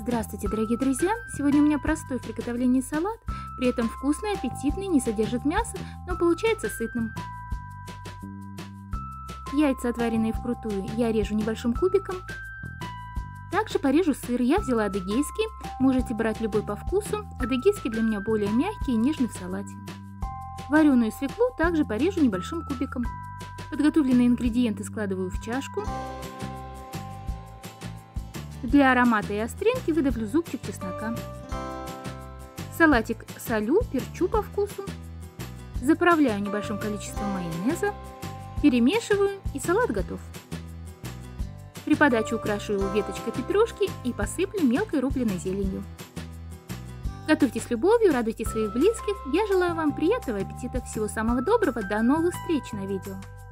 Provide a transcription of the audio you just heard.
Здравствуйте, дорогие друзья! Сегодня у меня простой в приготовлении салат, при этом вкусный, аппетитный, не содержит мяса, но получается сытным. Яйца, отваренные вкрутую, я режу небольшим кубиком. Также порежу сыр. Я взяла адыгейский, можете брать любой по вкусу. Адыгейский для меня более мягкий и нежный в салате. Вареную свеклу также порежу небольшим кубиком. Подготовленные ингредиенты складываю в чашку. Для аромата и остринки выдавлю зубчик чеснока. Салатик солю, перчу по вкусу. Заправляю небольшим количеством майонеза. Перемешиваю, и салат готов. При подаче украшу его веточкой петрушки и посыплю мелкой рубленой зеленью. Готовьте с любовью, радуйте своих близких. Я желаю вам приятного аппетита. Всего самого доброго. До новых встреч на видео.